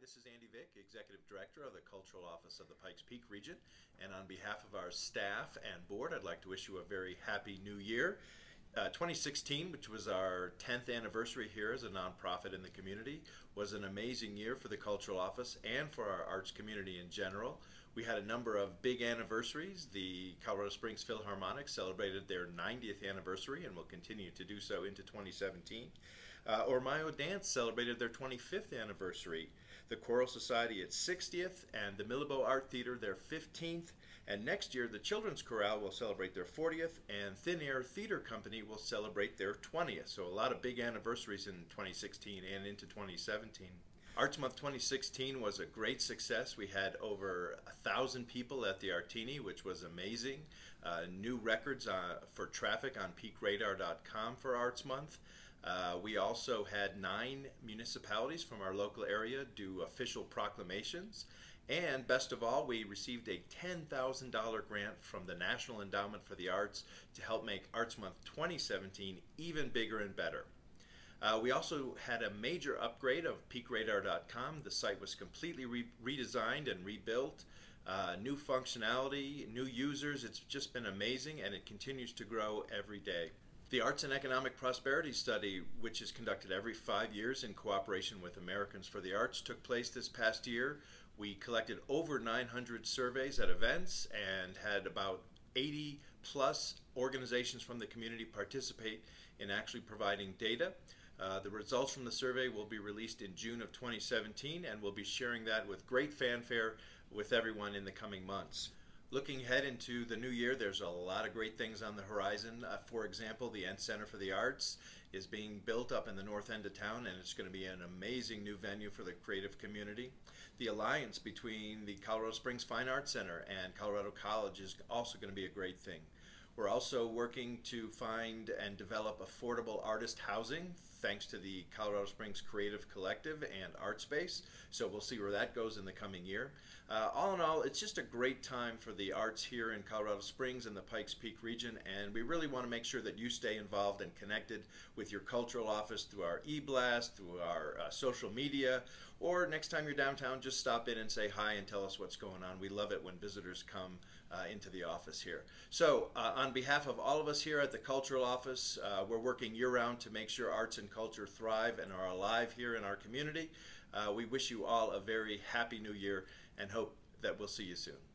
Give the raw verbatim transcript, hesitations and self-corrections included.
this is Andy Vick, Executive Director of the Cultural Office of the Pikes Peak region. And on behalf of our staff and board, I'd like to wish you a very happy new year. Uh, twenty sixteen, which was our tenth anniversary here as a nonprofit in the community, was an amazing year for the Cultural Office and for our arts community in general. We had a number of big anniversaries. The Colorado Springs Philharmonic celebrated their ninetieth anniversary and will continue to do so into twenty seventeen. Uh, Ormayo Dance celebrated their twenty-fifth anniversary. The Choral Society its sixtieth, and the Millibo Art Theater their fifteenth. And next year, the Children's Chorale will celebrate their fortieth, and Thin Air Theater Company will celebrate their twentieth. So a lot of big anniversaries in twenty sixteen and into twenty seventeen. Arts Month twenty sixteen was a great success. We had over a thousand people at the Artini, which was amazing. Uh, new records uh, for traffic on peak radar dot com for Arts Month. Uh, we also had nine municipalities from our local area do official proclamations. And best of all, we received a ten thousand dollar grant from the National Endowment for the Arts to help make Arts Month twenty seventeen even bigger and better. Uh, we also had a major upgrade of peak radar dot com. The site was completely re redesigned and rebuilt. Uh, new functionality, new users. It's just been amazing, and it continues to grow every day. The Arts and Economic Prosperity Study, which is conducted every five years in cooperation with Americans for the Arts, took place this past year. We collected over nine hundred surveys at events and had about eighty plus organizations from the community participate in actually providing data. Uh, the results from the survey will be released in June of twenty seventeen, and we'll be sharing that with great fanfare with everyone in the coming months. Looking ahead into the new year, there's a lot of great things on the horizon. Uh, for example, the Ent Center for the Arts is being built up in the north end of town, and it's going to be an amazing new venue for the creative community. The alliance between the Colorado Springs Fine Arts Center and Colorado College is also going to be a great thing. We're also working to find and develop affordable artist housing thanks to the Colorado Springs Creative Collective and Artspace. So we'll see where that goes in the coming year. Uh, all in all, it's just a great time for the arts here in Colorado Springs and the Pikes Peak region, and we really want to make sure that you stay involved and connected with your cultural office through our e-blast, through our uh, social media, or next time you're downtown, just stop in and say hi and tell us what's going on. We love it when visitors come uh, into the office here. So uh, on behalf of all of us here at the Cultural Office, uh, we're working year-round to make sure arts and culture thrive and are alive here in our community. Uh, we wish you all a very happy new year and hope that we'll see you soon.